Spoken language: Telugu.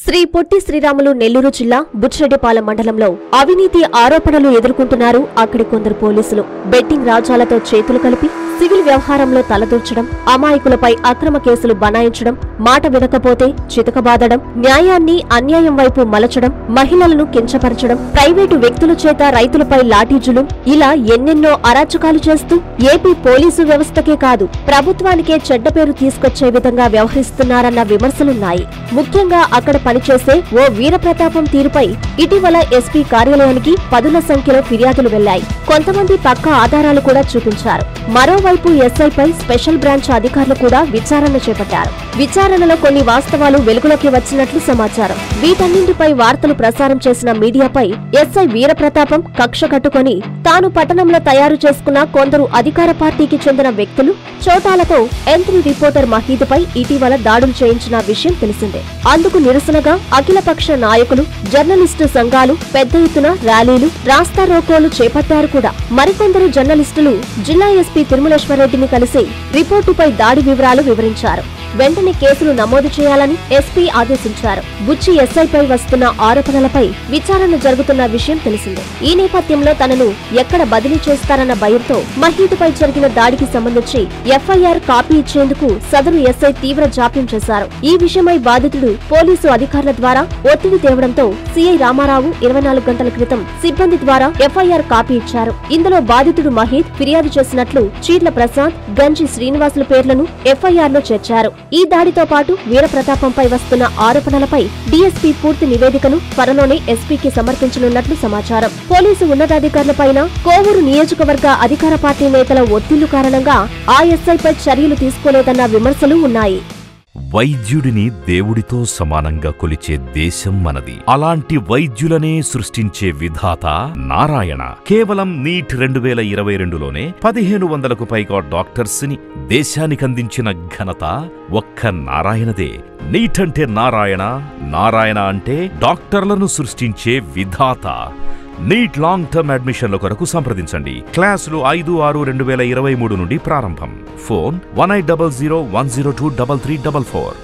శ్రీ పొట్టి శ్రీరాములు నెల్లూరు జిల్లా బుచ్చిరెడ్డిపాలెం మండలంలో అవినీతి ఆరోపణలు ఎదుర్కొంటున్నారు అక్కడి కొందరు పోలీసులు. బెట్టింగ్ రాజ్యాలతో చేతులు కలిపి సివిల్ వ్యవహారంలో తలదూర్చడం, అమాయకులపై అక్రమ కేసులు బనాయించడం, మాట వినకపోతే చితకబాదడం, న్యాయాన్ని అన్యాయం వైపు మలచడం, మహిళలను కించపరచడం, ప్రైవేటు వ్యక్తుల చేత రైతులపై లాఠీజులు, ఇలా ఎన్నెన్నో అరాచకాలు చేస్తూ ఏపీ పోలీసు వ్యవస్థకే కాదు ప్రభుత్వానికే చెడ్డ పేరు తీసుకొచ్చే విధంగా వ్యవహరిస్తున్నారన్న విమర్శలున్నాయి. ముఖ్యంగా అక్కడ పనిచేసే ఓ వీరప్రతాపం తీరుపై ఇటీవల ఎస్పీ కార్యాలయానికి పదుల సంఖ్యలో ఫిర్యాదులు వెళ్లాయి. కొంతమంది పక్కా ఆధారాలు కూడా చూపించారు. మరోవైపు ఎస్ఐపై స్పెషల్ బ్రాంచ్ అధికారులు కూడా విచారణ చేపట్టారు. విచారణలో కొన్ని వాస్తవాలు వెలుగులోకి వచ్చినట్లు సమాచారం. వీటన్నింటిపై వార్తలు ప్రసారం చేసిన మీడియాపై ఎస్ఐ వీరప్రతాపం కక్ష కట్టుకుని తాను పట్టణంలో తయారు చేసుకున్న కొందరు అధికార పార్టీకి చెందిన వ్యక్తులు చోటాలతో ఎంట్రీ రిపోర్టర్ మహీద్పై ఇటీవల దాడులు చేయించిన విషయం తెలిసిందే. అందుకు నిరసనగా అఖిలపక్ష నాయకులు, జర్నలిస్టు సంఘాలు పెద్ద ఎత్తున ర్యాలీలు, రాస్తారోకోలు చేపట్టారు కూడా. మరికొందరు జర్నలిస్టులు జిల్లా ఎస్పీ తిరుమలేశ్వరరెడ్డిని కలిసి రిపోర్టుపై దాడి వివరాలు వివరించారు. వెంటనే కేసులు నమోదు చేయాలని ఎస్పీ ఆదేశించారు. బుచ్చి ఎస్ఐపై వస్తున్న ఆరోపణలపై విచారణ జరుగుతున్న విషయం తెలిసిందే. ఈ నేపథ్యంలో తనను ఎక్కడ బదిలీ చేస్తారన్న భయంతో మహీద్పై జరిగిన దాడికి సంబంధించి ఎఫ్ఐఆర్ కాపీ ఇచ్చేందుకు సదరు ఎస్ఐ తీవ్ర జాప్యం చేశారు. ఈ విషయమై బాధితుడు పోలీసు అధికారుల ద్వారా ఒత్తిడి తేవడంతో సిఐ రామారావు 24 గంటల క్రితం సిబ్బంది ద్వారా ఎఫ్ఐఆర్ కాపీ ఇచ్చారు. ఇందులో బాధితుడు మహీద్ ఫిర్యాదు చేసినట్లు చీర్ల ప్రసాద్, గంజి శ్రీనివాసుల పేర్లను ఎఫ్ఐఆర్ లో చేర్చారు. ఈ దాడితో పాటు వీరప్రతాపంపై వస్తున్న ఆరోపణలపై డీఎస్పీ పూర్తి నివేదికను త్వరలోనే ఎస్పీకి సమర్పించనున్నట్లు సమాచారం. పోలీసు ఉన్నతాధికారులపైన కోవూరు నియోజకవర్గ అధికార పార్టీ నేతల ఒత్తిళ్లు కారణంగా ఆ ఎస్ఐపై చర్యలు తీసుకోలేదన్న విమర్శలు ఉన్నాయి. వైద్యుడిని దేవుడితో సమానంగా కొలిచే దేశం మనది. అలాంటి వైద్యులనే సృష్టించే విధాత నారాయణ. కేవలం నీట్ 2022లోనే 1500కు పైగా డాక్టర్స్ ని దేశానికందించిన ఘనత ఒక్క నారాయణదే. నీట్ అంటే నారాయణ, నారాయణ అంటే డాక్టర్లను సృష్టించే విధాత. నీట్ లాంగ్ టర్మ్ అడ్మిషన్ల కొరకు సంప్రదించండి. క్లాసులు 5/6/2023 నుండి ప్రారంభం. ఫోన్ 1800 102 3344.